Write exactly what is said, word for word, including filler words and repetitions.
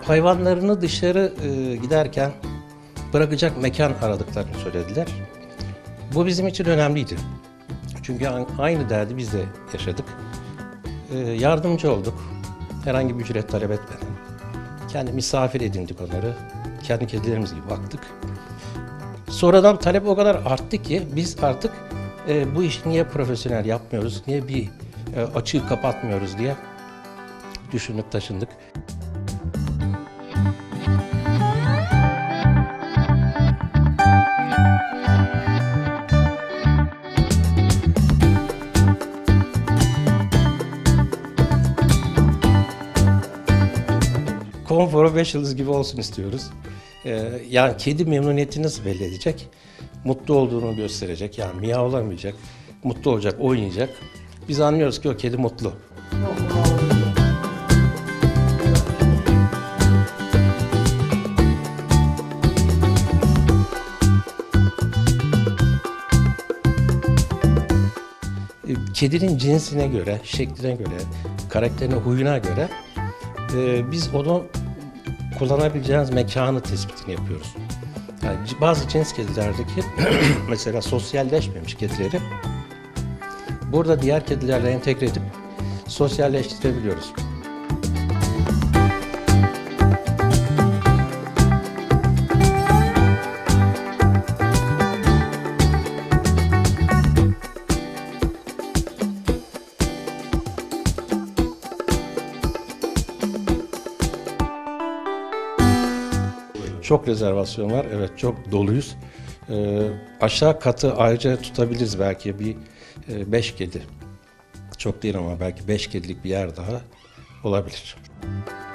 Hayvanlarını dışarı e, giderken bırakacak mekan aradıklarını söylediler. Bu bizim için önemliydi. Çünkü aynı derdi biz de yaşadık. E, yardımcı olduk. Herhangi bir ücret talep etmeden. Kendi misafir edindik onları. Kendi kedilerimiz gibi baktık. Sonradan talep o kadar arttı ki biz artık e, bu işi niye profesyonel yapmıyoruz, niye bir e, açığı kapatmıyoruz diye düşündük, taşındık. Konforu beş yıldız gibi olsun istiyoruz. Ee, yani kedi memnuniyetini nasıl belli edecek? Mutlu olduğunu gösterecek. Yani miyavlamayacak, mutlu olacak, oynayacak. Biz anlıyoruz ki o kedi mutlu. Kedinin cinsine göre, şekline göre, karakterine, huyuna göre e, biz onu kullanabileceğiniz mekanı tespitini yapıyoruz. Yani bazı cins kedilerdeki mesela sosyalleşmemiş kedileri burada diğer kedilerle entegre edip sosyalleştirebiliyoruz. Çok rezervasyon var, evet çok doluyuz. Ee, aşağı katı ayrıca tutabiliriz belki bir e, beş kedi. Çok değil ama belki beş kedilik bir yer daha olabilir.